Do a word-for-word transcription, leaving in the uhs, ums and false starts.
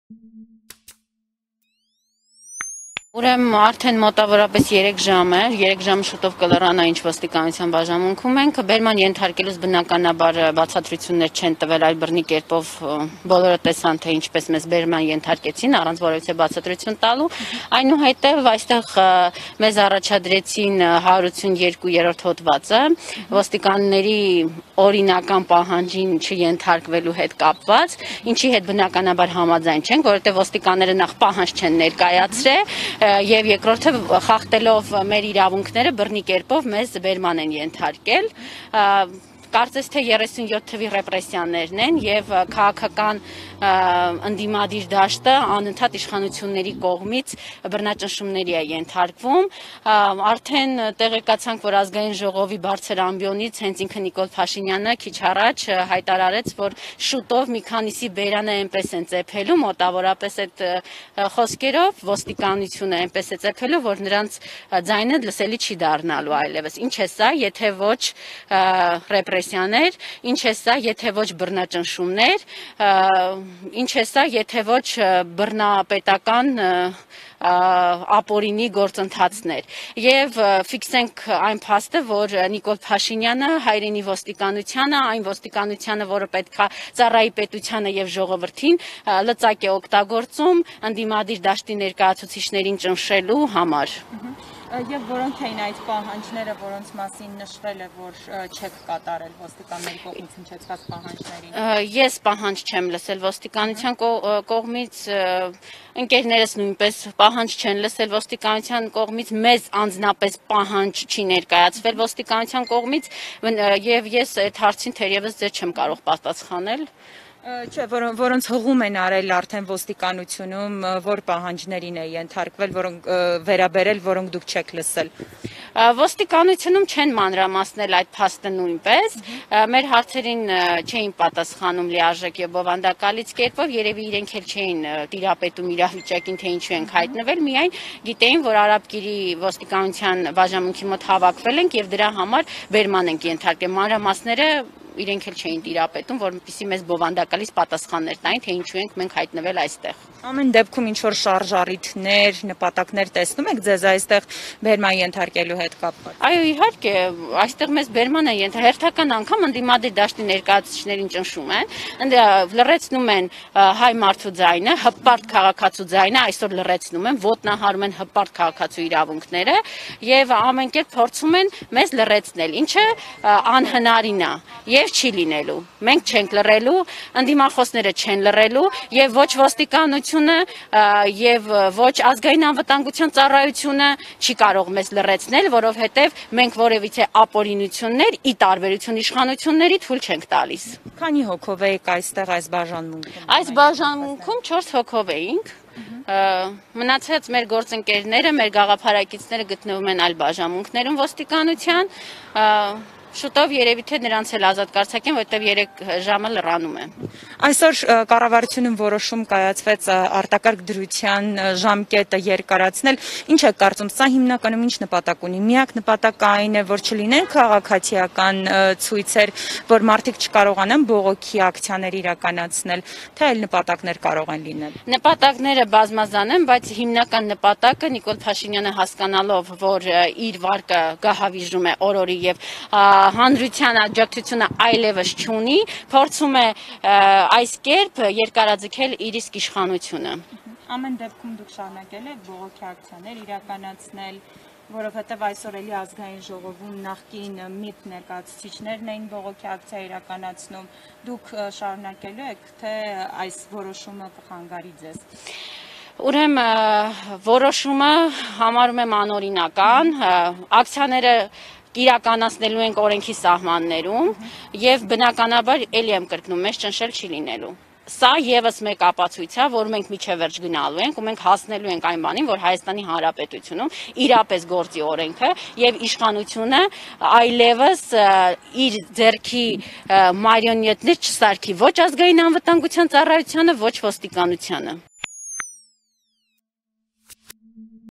Ուրեմն արդեն մոտավորապես երեք ժամ է, երեք ժամ շուտով կլրանա ինչ ոստիկանության բաժանմունքում ենք, բերման ենթարկելուց բնականաբար բացատրություններ չեն տվել, այլ բռնի կերպով բոլորը տեսան, թե ինչպես մեզ բերման ենթարկեցին, առանց որևէ բացատրություն տալու, այնուհետև այստեղ մեզ առաջադրեցին հարյուրություն երկու հոդվածը, ոստիկանների օրինական պահանջին չենթարկվելու հետ կապված, ինչի հետ բնականաբար համաձայն չենք, որովհետև ոստիկանները նախ պահանջ չեն ներկայացրել, Եվ երկրորդը խախտելով մեր իրավունքները բռնի կերպով մեզ բերման են ենթարկել, կարծես թե երեսունյոթ թվի ռեպրեսիաներն են եւ քաղաքական ընդդիմադիր դաշտը անընդհատ իշխանությունների կողմից բռնաճնշումների է ենթարկվում, արդեն տեղեկացանք, որ ազգային ժողովի բարձր ամբիոնից հենց ինքը Նիկոլ Փաշինյանը քիչ առաջ հայտարարեց, որ շուտով մի քանիսի բերանը այնպես են ծեփելու, մոտավորապես այդ խոսքերով ոստիկանությունը այնպես է ծեփելու, որ նրանց ձայնը լսելի չի դառնալու այլևս։ Ինչ է սա, եթե ոչ ռեպրեսիաներ, ինչ է սա, եթե ոչ բռնաճնշումներ, ինչ է սա, եթե ոչ բռնապետական ապօրինի գործընթացներ։ Եվ ֆիքսենք այն փաստը, որ Նիկոլ Փաշինյանը հայրենի ոստիկանությանը, այն ոստիկանությանը, որը պետք է ծառայի պետությանը եւ ժողովրդին, լծակ է օգտագործում ընդդիմադիր դաշտի ներկայացուցիչներին ճնշելու համար։ Եվ որոնք էին այդ պահանջները, որոնց մասին նշվել է, որ չեք կատարել ոստիկանների կողմից հնչեցված պահանջներին։ Ես պահանջ չեմ լսել ոստիկանության կողմից, ընկերներս նույնպես պահանջ չեն լսել ոստիկանության կողմից, մեզ անձնապես պահանջ չի ներկայացվել ոստիկանության կողմից, եւ ես այդ հարցին թերևս ձեզ չեմ կարող պատասխանել։ Չէ, որոնց հղում են արել արդեն ոստիկանությունում, որ պահանջներին է ենթարկվել, որոնք վերաբերել, որոնք դուք չեք լսել։ Ոստիկանությունում չեն մանրամասնել այդ փաստը նույնպես, մեր հարցերին չէին պատասխանում լիարժեք եւ բովանդակալից կերպով, երևի իրենք էլ չէին տիրապետում իրավիճակին, թե ինչու ենք հայտնվել, միայն գիտեին, որ Արաբկիրի ոստիկանության բաժանմունքի մոտ հավաքվել ենք եւ դրա համար բերման ենք ենթարկել, մանրամասները իրենք էլ չէին տիրապետում, որպեսզի մեզ բովանդակալից պատասխաններ տային, թե ինչու ենք մենք հայտնվել այստեղ։ Ամեն դեպքում ինչ որ շարժառիթներ, նպատակներ տեսնում եք ձեզ այստեղ բերման ենթարկելու հետ կապված։ Այո, իհարկե, այստեղ մեզ բերման է ենթարկել, հերթական անգամ ընդդիմադիր դաշտի ներկայացուցիչներին ճնշում են, լռեցնում են հայ մարդու ձայնը, հպարտ քաղաքացու ձայնը, այսօր լռեցնում են, ոտնահարում են հպարտ քաղաքացու իրավունքները եւ ամեն կերպ փորձում են մեզ լռեցնել, ինչը անհնարին է եւ չի լինելու։ Մենք չենք լռելու, ընդդիմախոսները չեն լռելու եւ ոչ ոստիկանությունը եւ ոչ ազգային անվտանգության ծառայությունը չի կարող մեզ լռեցնել, որովհետեւ մենք որևիցե ապօրինություններ ի տարբերություն իշխանությունների թույլ չենք տալիս։ Քանի հոգով եք այստեղ այս բաժանմունքում։ Այս բաժանմունքում չորս հոգով էինք։ Մնացած մեր գործընկերները, մեր գաղափարակիցները գտնվում են այլ բաժանմունքներում ոստիկանության, շուտով երևի թե նրանց էլ ազատ կարձակեն, որտեղ երեք ժամը լռանում է։ Այսօր կառավարությունում որոշում կայացվեց արտակարգ դրության ժամկետը երկարացնել։ Ինչ եք կարծում, սա հիմնականում ինչ նպատակ ունի։ Միակ նպատակը այն է, որ չլինեն քաղաքացիական ցույցեր, որ մարդիկ չկարողանան բողոքի ակցիաներ իրականացնել, թե այլ նպատակներ կարող են լինել։ Նպատակները բազմազան են, բայց հիմնական նպատակը Նիկոլ Փաշինյանը հասկանալով, որ իր վարկը գահավիժում է օրորի եւ հանրության աջակցությունը այլևս չունի, փորձում է այս կերպ երկարաձգել իր իսկ իշխանությունը։ Ամեն դեպքում դուք շարունակել եք բողոքի ակցիաներ իրականացնել, որովհետև այսօր էլի ազգային ժողովում նախկին ՄԻՏ ներկայացուցիչներն էին բողոքի ակցիա իրականացնում, դուք շարունակելու եք, թե այս որոշումը կխանգարի ձեզ։ Ուրեմն որոշումը համարում եմ անօրինական, ակցիաները իրականացնելու ենք օրենքի սահմաններում եւ բնականաբար էլի եմ կրկնում, մեզ ճնշել չի լինելու։ Սա եւս մեկ ապացույց է, որ մենք միջև վերջ գնալու ենք ու մենք հասնելու ենք այն բանին, որ Հայաստանի Հանրապետությունում իրապես գործի օրենքը եւ իշխանությունը այլևս իր ձեռքի մարիոնետներ չսարքի ոչ ազգային անվտանգության ծառայությանը, ոչ ոստիկանությանը։